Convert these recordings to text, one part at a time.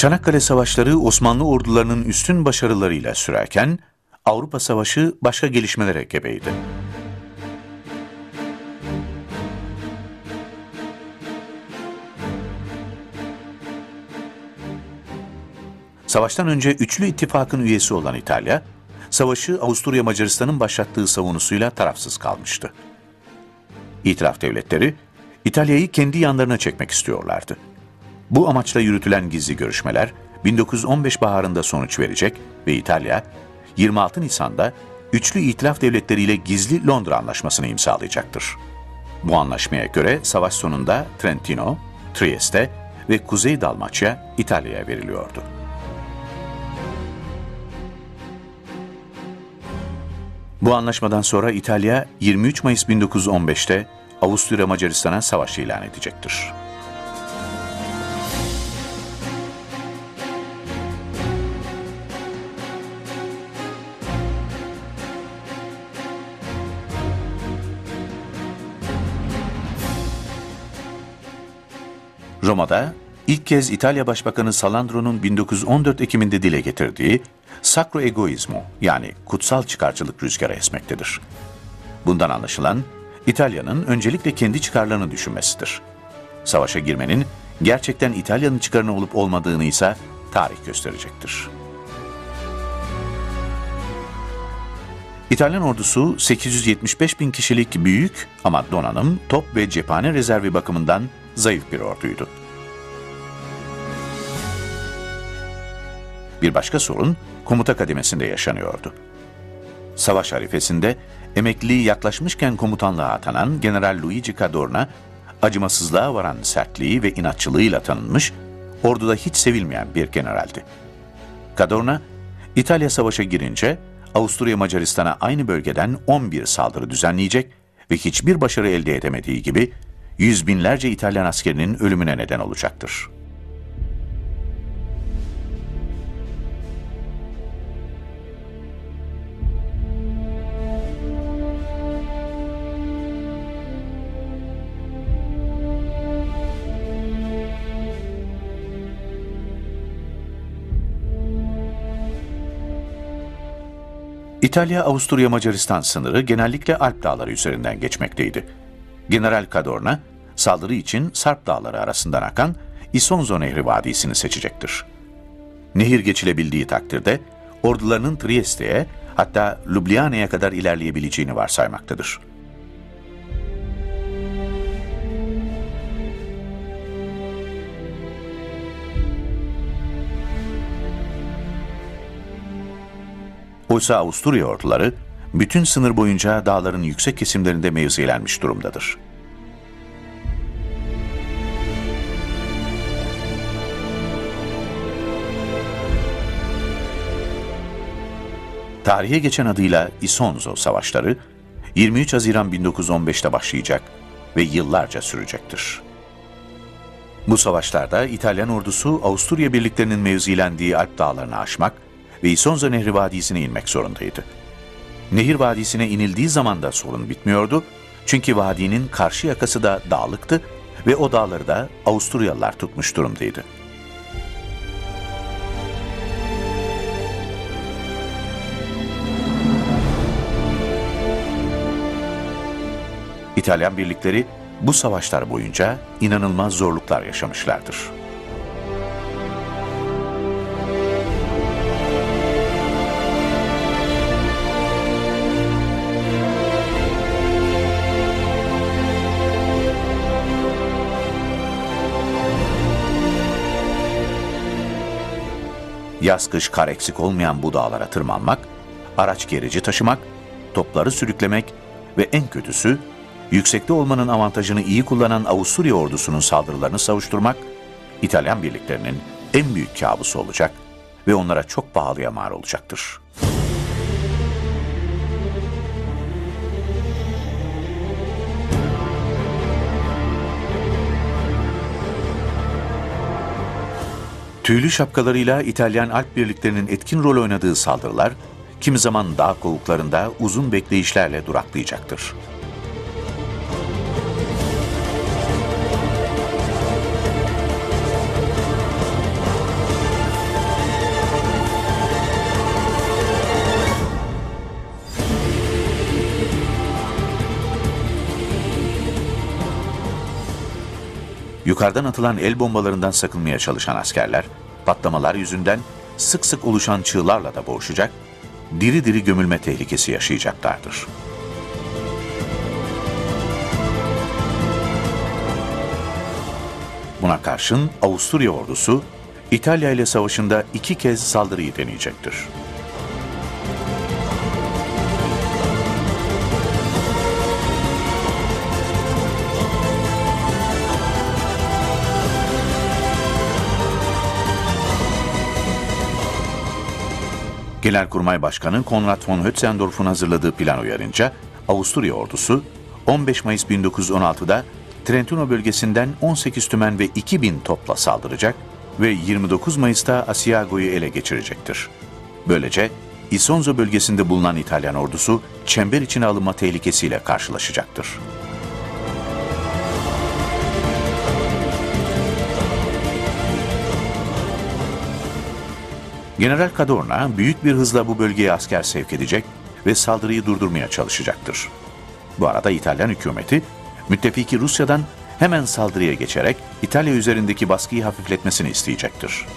Çanakkale Savaşları Osmanlı ordularının üstün başarılarıyla sürerken, Avrupa Savaşı başka gelişmelere gebeydi. Savaştan önce Üçlü İttifak'ın üyesi olan İtalya, savaşı Avusturya Macaristan'ın başlattığı savunusuyla tarafsız kalmıştı. İtilaf devletleri, İtalya'yı kendi yanlarına çekmek istiyorlardı. Bu amaçla yürütülen gizli görüşmeler 1915 baharında sonuç verecek ve İtalya 26 Nisan'da Üçlü İtilaf devletleriyle gizli Londra Anlaşması'nı imzalayacaktır. Bu anlaşmaya göre savaş sonunda Trentino, Trieste ve Kuzey Dalmaçya İtalya'ya veriliyordu. Bu anlaşmadan sonra İtalya 23 Mayıs 1915'te Avusturya Macaristan'a savaş ilan edecektir. Roma'da ilk kez İtalya Başbakanı Salandro'nun 1914 Ekim'inde dile getirdiği Sacro Egoismo yani kutsal çıkarcılık rüzgarı esmektedir. Bundan anlaşılan İtalya'nın öncelikle kendi çıkarlarını düşünmesidir. Savaşa girmenin gerçekten İtalya'nın çıkarına olup olmadığını ise tarih gösterecektir. İtalyan ordusu 875 bin kişilik büyük ama donanım, top ve cephane rezervi bakımından zayıf bir orduydu. Bir başka sorun komuta kademesinde yaşanıyordu. Savaş arifesinde emekliliği yaklaşmışken komutanlığa atanan General Luigi Cadorna, acımasızlığa varan sertliği ve inatçılığıyla tanınmış, orduda hiç sevilmeyen bir generaldi. Cadorna, İtalya savaşa girince Avusturya Macaristan'a aynı bölgeden 11 saldırı düzenleyecek ve hiçbir başarı elde edemediği gibi yüz binlerce İtalyan askerinin ölümüne neden olacaktır. İtalya-Avusturya-Macaristan sınırı genellikle Alp Dağları üzerinden geçmekteydi. General Cadorna, saldırı için Sarp Dağları arasından akan Isonzo Nehri Vadisi'ni seçecektir. Nehir geçilebildiği takdirde ordularının Trieste'ye hatta Ljubljana'ya kadar ilerleyebileceğini varsaymaktadır. Oysa Avusturya orduları bütün sınır boyunca dağların yüksek kesimlerinde mevzilenmiş durumdadır. Tarihe geçen adıyla Isonzo Savaşları 23 Haziran 1915'te başlayacak ve yıllarca sürecektir. Bu savaşlarda İtalyan ordusu Avusturya birliklerinin mevzilendiği Alp dağlarını aşmak ve Isonzo Nehri Vadisi'ne inmek zorundaydı. Nehir Vadisi'ne inildiği zaman da sorun bitmiyordu çünkü vadinin karşı yakası da dağlıktı ve o dağları da Avusturyalılar tutmuş durumdaydı. İtalyan birlikleri bu savaşlar boyunca inanılmaz zorluklar yaşamışlardır. Yaz kış kar eksik olmayan bu dağlara tırmanmak, araç gerici taşımak, topları sürüklemek ve en kötüsü yüksekte olmanın avantajını iyi kullanan Avusturya ordusunun saldırılarını savuşturmak, İtalyan birliklerinin en büyük kabusu olacak ve onlara çok pahalıya mal olacaktır. Tüylü şapkalarıyla İtalyan Alp birliklerinin etkin rol oynadığı saldırılar, kimi zaman dağ kovuklarında uzun bekleyişlerle duraklayacaktır. Yukarıdan atılan el bombalarından sakınmaya çalışan askerler, patlamalar yüzünden sık sık oluşan çığlarla da boğuşacak, diri diri gömülme tehlikesi yaşayacaklardır. Buna karşın Avusturya ordusu, İtalya ile savaşında 2 kez saldırıyı deneyecektir. Genelkurmay Başkanı Konrad von Hötzendorf'un hazırladığı plan uyarınca Avusturya ordusu 15 Mayıs 1916'da Trentino bölgesinden 18 tümen ve 2000 topla saldıracak ve 29 Mayıs'ta Asiago'yu ele geçirecektir. Böylece Isonzo bölgesinde bulunan İtalyan ordusu çember içine alınma tehlikesiyle karşılaşacaktır. General Cadorna büyük bir hızla bu bölgeye asker sevk edecek ve saldırıyı durdurmaya çalışacaktır. Bu arada İtalyan hükümeti, müttefiki Rusya'dan hemen saldırıya geçerek İtalya üzerindeki baskıyı hafifletmesini isteyecektir.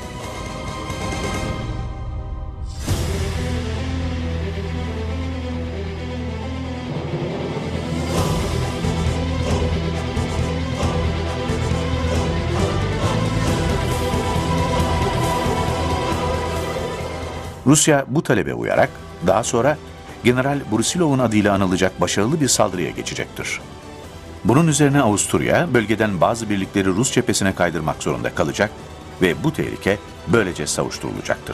Rusya bu talebe uyarak daha sonra General Brusilov'un adıyla anılacak başarılı bir saldırıya geçecektir. Bunun üzerine Avusturya bölgeden bazı birlikleri Rus cephesine kaydırmak zorunda kalacak ve bu tehlike böylece savuşturulacaktır.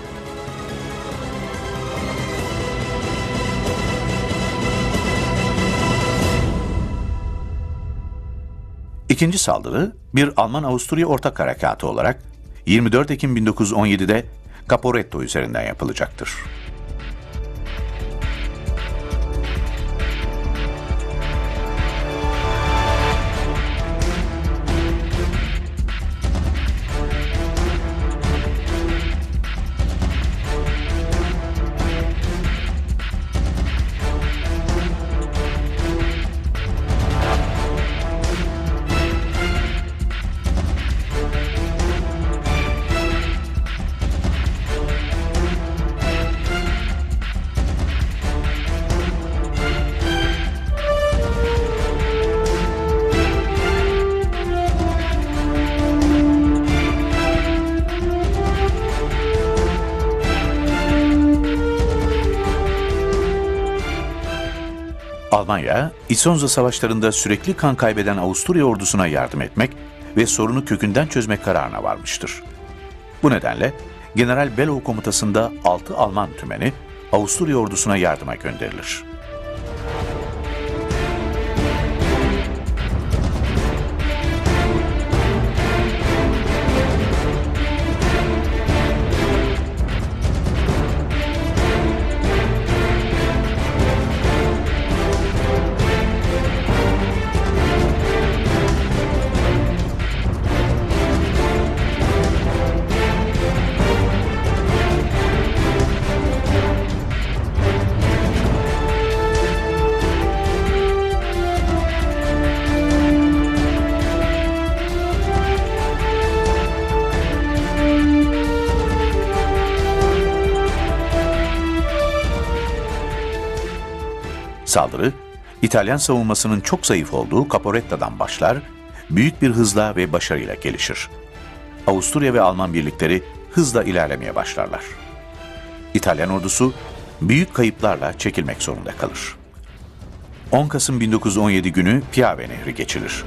İkinci saldırı bir Alman-Avusturya ortak harekatı olarak 24 Ekim 1917'de Caporetto üzerinden yapılacaktır. Almanya, Isonzo savaşlarında sürekli kan kaybeden Avusturya ordusuna yardım etmek ve sorunu kökünden çözmek kararına varmıştır. Bu nedenle General Below komutasında 6 Alman tümeni Avusturya ordusuna yardıma gönderilir. Saldırı, İtalyan savunmasının çok zayıf olduğu Caporetto'dan başlar, büyük bir hızla ve başarıyla gelişir. Avusturya ve Alman birlikleri hızla ilerlemeye başlarlar. İtalyan ordusu büyük kayıplarla çekilmek zorunda kalır. 10 Kasım 1917 günü Piave Nehri geçilir.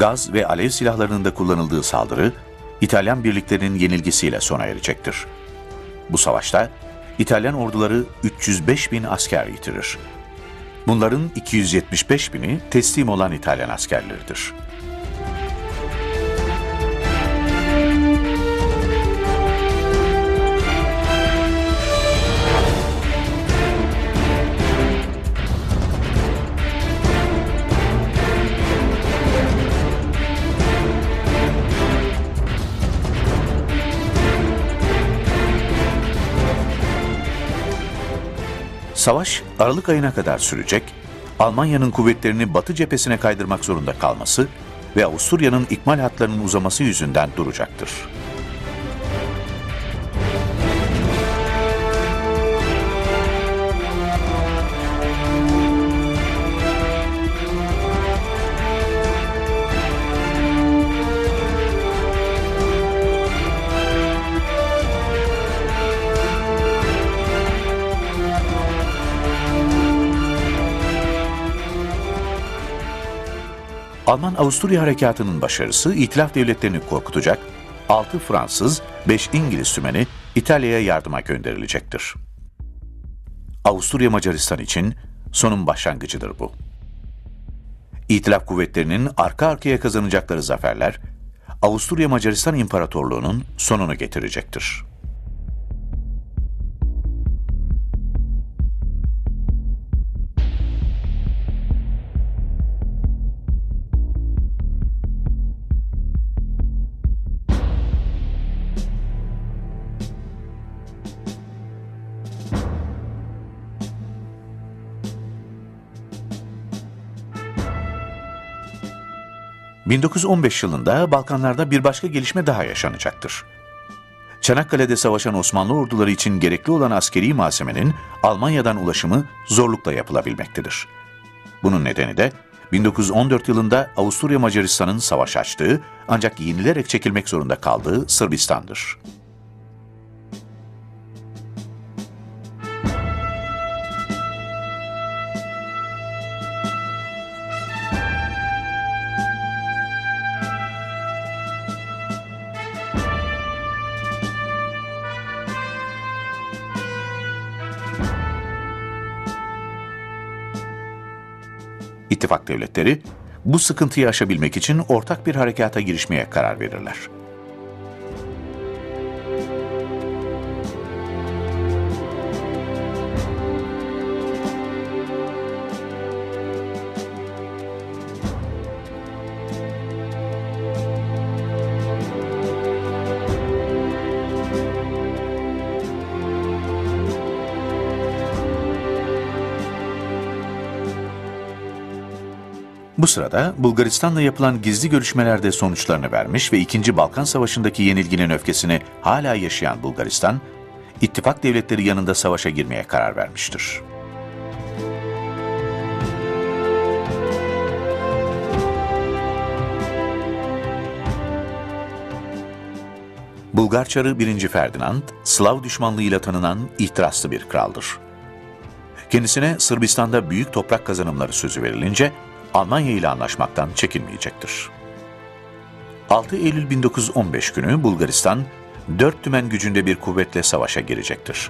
gaz ve alev silahlarının da kullanıldığı saldırı, İtalyan birliklerinin yenilgisiyle sona erecektir. Bu savaşta İtalyan orduları 305 bin asker yitirir. Bunların 275 bini teslim olan İtalyan askerleridir. Savaş Aralık ayına kadar sürecek, Almanya'nın kuvvetlerini Batı cephesine kaydırmak zorunda kalması ve Avusturya'nın ikmal hatlarının uzaması yüzünden duracaktır. Alman-Avusturya harekatının başarısı İtilaf devletlerini korkutacak, 6 Fransız, 5 İngiliz tümeni İtalya'ya yardıma gönderilecektir. Avusturya Macaristan için sonun başlangıcıdır bu. İtilaf kuvvetlerinin arka arkaya kazanacakları zaferler, Avusturya Macaristan İmparatorluğu'nun sonunu getirecektir. ...1915 yılında Balkanlarda bir başka gelişme daha yaşanacaktır. Çanakkale'de savaşan Osmanlı orduları için gerekli olan askeri malzemenin Almanya'dan ulaşımı zorlukla yapılabilmektedir. Bunun nedeni de 1914 yılında Avusturya Macaristan'ın savaş açtığı ancak yenilerek çekilmek zorunda kaldığı Sırbistan'dır. İttifak devletleri bu sıkıntıyı aşabilmek için ortak bir harekata girişmeye karar verirler. Bu sırada Bulgaristan'la yapılan gizli görüşmelerde sonuçlarını vermiş ve 2. Balkan Savaşı'ndaki yenilginin öfkesini hala yaşayan Bulgaristan, ittifak devletleri yanında savaşa girmeye karar vermiştir. Bulgar Çarı 1. Ferdinand, Slav düşmanlığıyla tanınan ihtiraslı bir kraldır. Kendisine Sırbistan'da büyük toprak kazanımları sözü verilince, Almanya ile anlaşmaktan çekinmeyecektir. 6 Eylül 1915 günü Bulgaristan, 4 tümen gücünde bir kuvvetle savaşa girecektir.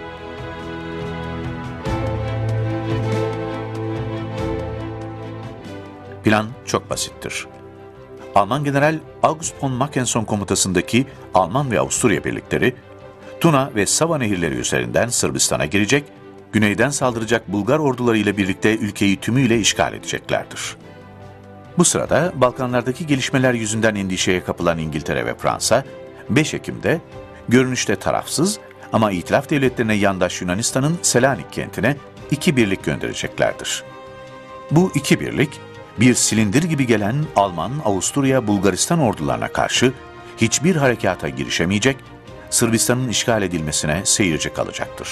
Plan çok basittir. Alman General August von Mackensen komutasındaki Alman ve Avusturya birlikleri, Tuna ve Sava nehirleri üzerinden Sırbistan'a girecek, güneyden saldıracak Bulgar orduları ile birlikte ülkeyi tümüyle işgal edeceklerdir. Bu sırada Balkanlardaki gelişmeler yüzünden endişeye kapılan İngiltere ve Fransa, 5 Ekim'de görünüşte tarafsız ama İtilaf devletlerine yandaş Yunanistan'ın Selanik kentine 2 birlik göndereceklerdir. Bu 2 birlik, bir silindir gibi gelen Alman, Avusturya, Bulgaristan ordularına karşı hiçbir harekata girişemeyecek, Sırbistan'ın işgal edilmesine seyirci kalacaktır.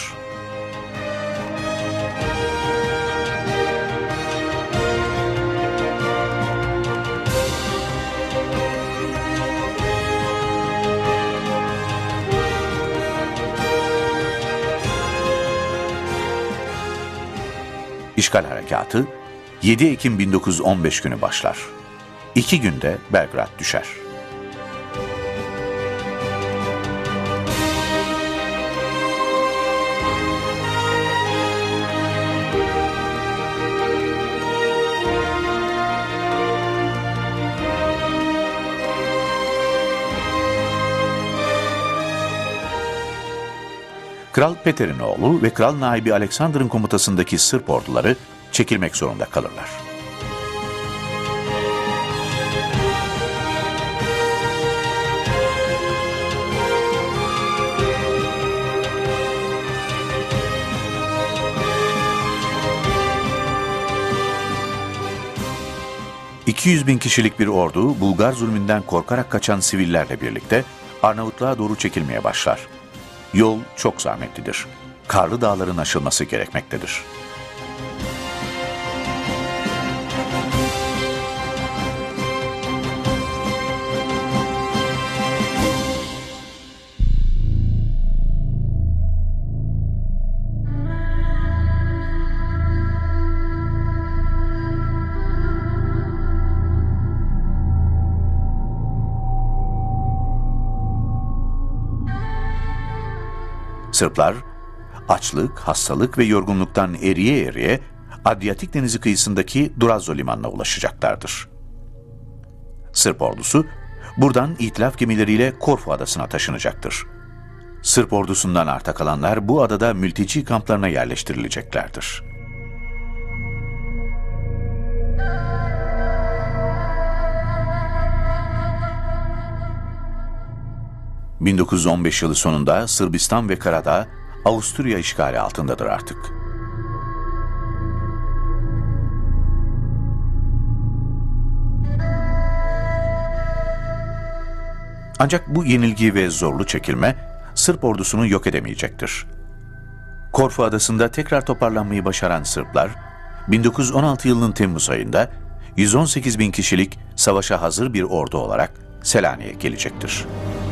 İşgal harekatı 7 Ekim 1915 günü başlar. 2 günde Belgrad düşer. Kral Peter'in oğlu ve Kral Naibi Alexander'ın komutasındaki Sırp orduları çekilmek zorunda kalırlar. ...200.000 kişilik bir ordu Bulgar zulmünden korkarak kaçan sivillerle birlikte Arnavutluğa doğru çekilmeye başlar. Yol çok zahmetlidir. Karlı dağların aşılması gerekmektedir. Sırplar, açlık, hastalık ve yorgunluktan eriye eriye Adriyatik Denizi kıyısındaki Durazzo limanına ulaşacaklardır. Sırp ordusu buradan itilaf gemileriyle Korfu adasına taşınacaktır. Sırp ordusundan arta kalanlar bu adada mülteci kamplarına yerleştirileceklerdir. ...1915 yılı sonunda Sırbistan ve Karadağ, Avusturya işgali altındadır artık. Ancak bu yenilgi ve zorlu çekilme, Sırp ordusunu yok edemeyecektir. Korfu adasında tekrar toparlanmayı başaran Sırplar, 1916 yılının Temmuz ayında 118.000 kişilik savaşa hazır bir ordu olarak Selanik'e gelecektir.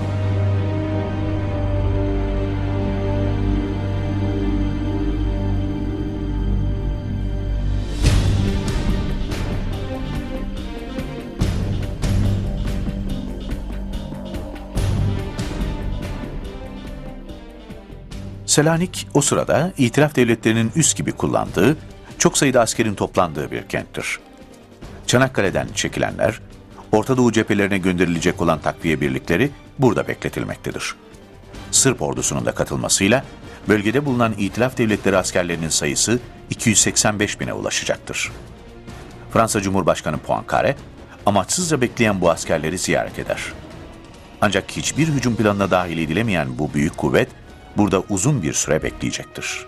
Selanik o sırada itilaf devletlerinin üs gibi kullandığı, çok sayıda askerin toplandığı bir kenttir. Çanakkale'den çekilenler, Orta Doğu cephelerine gönderilecek olan takviye birlikleri burada bekletilmektedir. Sırp ordusunun da katılmasıyla bölgede bulunan itilaf devletleri askerlerinin sayısı 285.000'e ulaşacaktır. Fransa Cumhurbaşkanı Poincaré, amaçsızca bekleyen bu askerleri ziyaret eder. Ancak hiçbir hücum planına dahil edilemeyen bu büyük kuvvet, burada uzun bir süre bekleyecektir.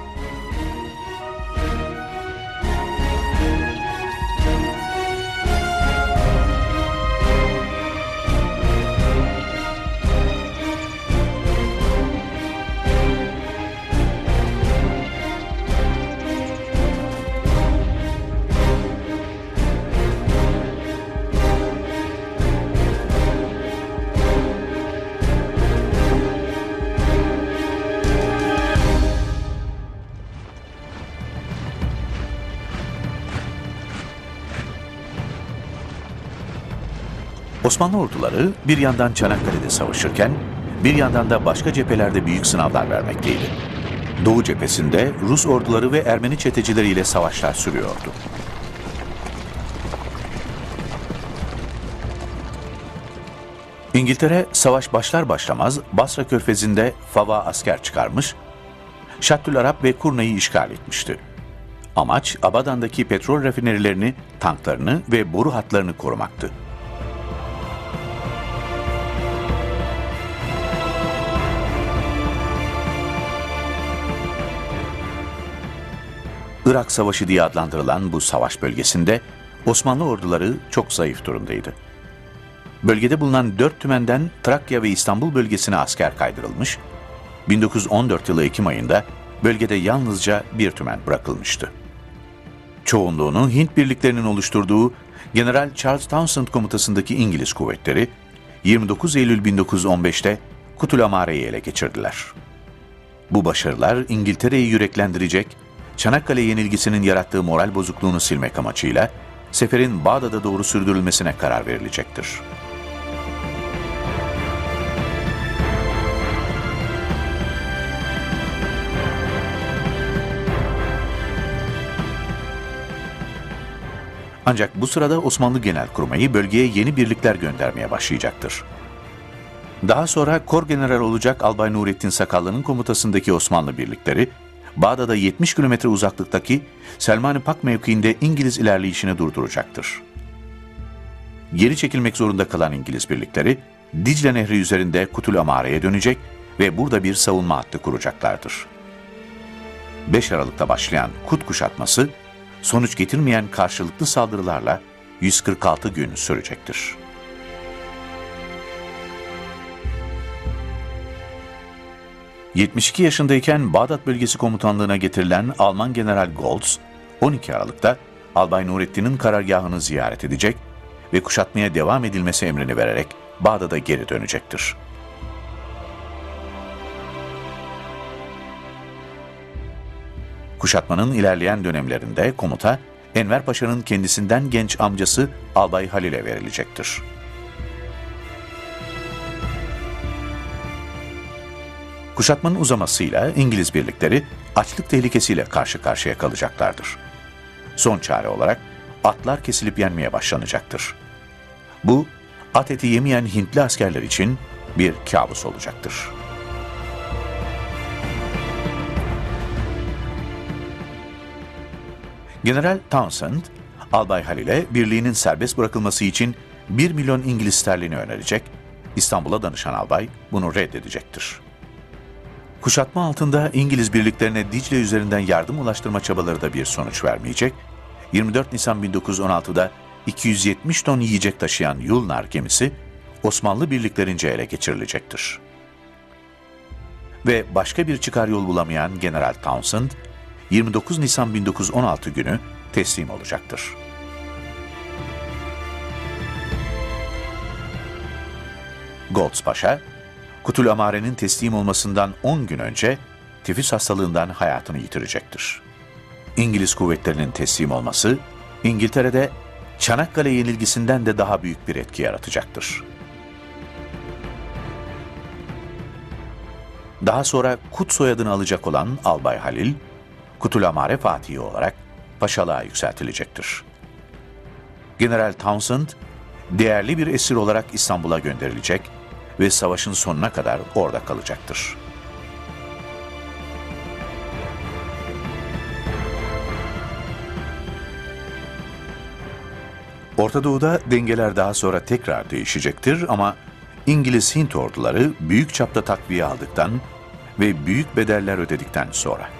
Osmanlı orduları bir yandan Çanakkale'de savaşırken, bir yandan da başka cephelerde büyük sınavlar vermekteydi. Doğu cephesinde Rus orduları ve Ermeni çetecileriyle savaşlar sürüyordu. İngiltere savaş başlar başlamaz Basra Körfezi'nde Fava asker çıkarmış, Şattül-Arap ve Kurna'yı işgal etmişti. Amaç Abadan'daki petrol rafinerilerini, tanklarını ve boru hatlarını korumaktı. Irak Savaşı diye adlandırılan bu savaş bölgesinde Osmanlı orduları çok zayıf durumdaydı. Bölgede bulunan 4 tümenden Trakya ve İstanbul bölgesine asker kaydırılmış, 1914 yılı Ekim ayında bölgede yalnızca bir tümen bırakılmıştı. Çoğunluğunu Hint birliklerinin oluşturduğu General Charles Townshend komutasındaki İngiliz kuvvetleri 29 Eylül 1915'te Kutulamare'yi ele geçirdiler. Bu başarılar İngiltere'yi yüreklendirecek, Çanakkale yenilgisinin yarattığı moral bozukluğunu silmek amacıyla seferin Bağdat'a doğru sürdürülmesine karar verilecektir. Ancak bu sırada Osmanlı Genelkurmayı bölgeye yeni birlikler göndermeye başlayacaktır. Daha sonra Korgeneral olacak Albay Nurettin Sakallı'nın komutasındaki Osmanlı birlikleri, Bağdat'a 70 kilometre uzaklıktaki Selman-ı Pak mevkiinde İngiliz ilerleyişini durduracaktır. Geri çekilmek zorunda kalan İngiliz birlikleri, Dicle Nehri üzerinde Kutul Amare'ye dönecek ve burada bir savunma hattı kuracaklardır. 5 Aralık'ta başlayan Kut kuşatması, sonuç getirmeyen karşılıklı saldırılarla 146 gün sürecektir. ...72 yaşındayken Bağdat Bölgesi Komutanlığı'na getirilen Alman General Goltz, 12 Aralık'ta Albay Nurettin'in karargahını ziyaret edecek ve kuşatmaya devam edilmesi emrini vererek Bağdat'a geri dönecektir. Kuşatmanın ilerleyen dönemlerinde komuta, Enver Paşa'nın kendisinden genç amcası Albay Halil'e verilecektir. Kuşatmanın uzamasıyla İngiliz birlikleri açlık tehlikesiyle karşı karşıya kalacaklardır. Son çare olarak atlar kesilip yenmeye başlanacaktır. Bu, at eti yemeyen Hintli askerler için bir kabus olacaktır. General Townshend, Albay Halil'e birliğinin serbest bırakılması için 1 milyon İngiliz sterlini önerecek, İstanbul'a danışan albay bunu reddedecektir. Kuşatma altında İngiliz birliklerine Dicle üzerinden yardım ulaştırma çabaları da bir sonuç vermeyecek, 24 Nisan 1916'da 270 ton yiyecek taşıyan Yulnar gemisi Osmanlı birliklerince ele geçirilecektir. Ve başka bir çıkar yol bulamayan General Townshend, 29 Nisan 1916 günü teslim olacaktır. Goltz Paşa, Kutul Amare'nin teslim olmasından 10 gün önce tifüs hastalığından hayatını yitirecektir. İngiliz kuvvetlerinin teslim olması, İngiltere'de Çanakkale yenilgisinden de daha büyük bir etki yaratacaktır. Daha sonra Kut soyadını alacak olan Albay Halil, Kutul Amare Fatihi olarak paşalığa yükseltilecektir. General Townshend, değerli bir esir olarak İstanbul'a gönderilecek ve savaşın sonuna kadar orada kalacaktır. Orta Doğu'da dengeler daha sonra tekrar değişecektir ama İngiliz Hint orduları büyük çapta takviye aldıktan ve büyük bedeller ödedikten sonra